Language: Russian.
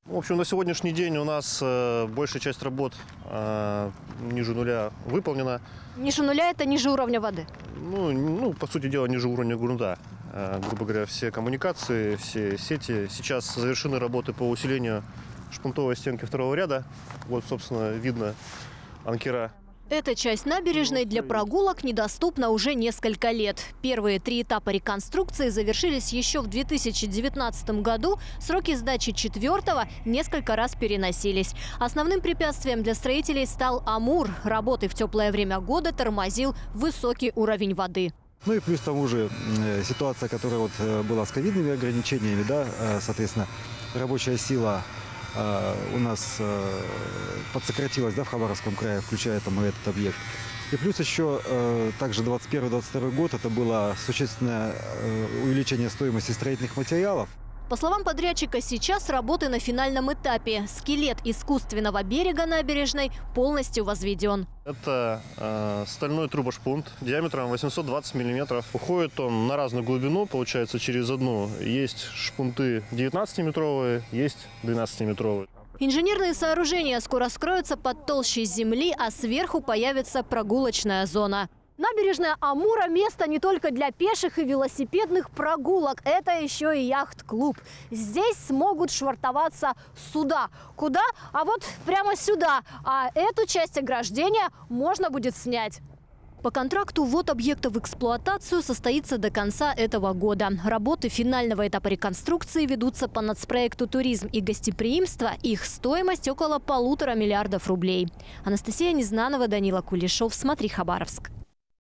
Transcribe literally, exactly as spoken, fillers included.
В общем, на сегодняшний день у нас э, большая часть работ э, ниже нуля выполнена. Ниже нуля – это ниже уровня воды? Ну, ну, по сути дела, ниже уровня грунта. Э, грубо говоря, все коммуникации, все сети. Сейчас завершены работы по усилению шпунтовой стенки второго ряда. Вот, собственно, видно анкера. Эта часть набережной для прогулок недоступна уже несколько лет. Первые три этапа реконструкции завершились еще в две тысячи девятнадцатом году. Сроки сдачи четвертого несколько раз переносились. Основным препятствием для строителей стал Амур. Работы в теплое время года тормозил высокий уровень воды. Ну и плюс к тому же ситуация, которая вот была с ковидными ограничениями, да, соответственно, рабочая сила у нас подсократилась, да, в Хабаровском крае, включая там и этот объект. И плюс еще также двадцать первый — двадцать второй год это было существенное увеличение стоимости строительных материалов. По словам подрядчика, сейчас работы на финальном этапе. Скелет искусственного берега набережной полностью возведен. Это э, стальной трубошпунт диаметром восемьсот двадцать миллиметров. Уходит он на разную глубину, получается, через одну. Есть шпунты девятнадцатиметровые, есть двенадцатиметровые. Инженерные сооружения скоро скроются под толщей земли, а сверху появится прогулочная зона. Набережная Амура – место не только для пеших и велосипедных прогулок. Это еще и яхт-клуб. Здесь смогут швартоваться суда. Куда? А вот прямо сюда. А эту часть ограждения можно будет снять. По контракту ввод объекта в эксплуатацию состоится до конца этого года. Работы финального этапа реконструкции ведутся по нацпроекту «Туризм и гостеприимство». Их стоимость около полутора миллиардов рублей. Анастасия Незнанова, Данила Кулешов. Смотри, Хабаровск.